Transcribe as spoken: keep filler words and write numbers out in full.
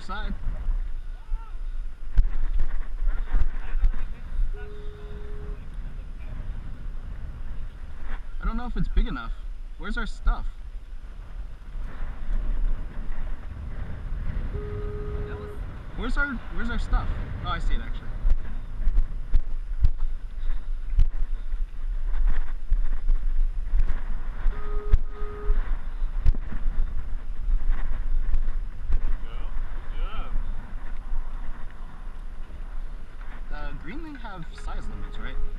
side. I don't know if it's big enough. Where's our stuff? Where's our Where's our stuff? Oh, I see it actually. Greenling have size limits, right?